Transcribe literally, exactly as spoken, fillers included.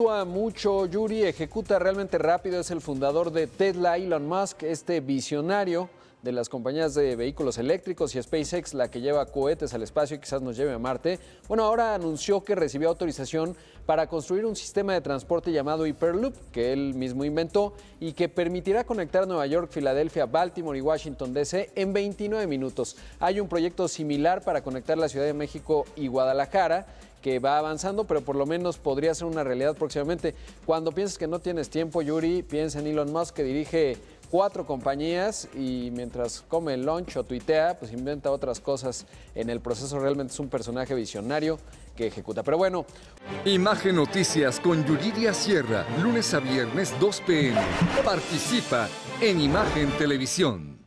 actúa mucho, Yuri, ejecuta realmente rápido, es el fundador de Tesla, Elon Musk, este visionario de las compañías de vehículos eléctricos y SpaceX, la que lleva cohetes al espacio y quizás nos lleve a Marte. Bueno, ahora anunció que recibió autorización para construir un sistema de transporte llamado Hyperloop, que él mismo inventó y que permitirá conectar Nueva York, Filadelfia, Baltimore y Washington D C en veintinueve minutos. Hay un proyecto similar para conectar la Ciudad de México y Guadalajara, que va avanzando, pero por lo menos podría ser una realidad próximamente. Cuando pienses que no tienes tiempo, Yuri, piensa en Elon Musk, que dirige cuatro compañías y mientras come el lunch o tuitea, pues inventa otras cosas en el proceso. Realmente es un personaje visionario que ejecuta. Pero bueno. Imagen Noticias con Yuridia Sierra, lunes a viernes dos p m Participa en Imagen Televisión.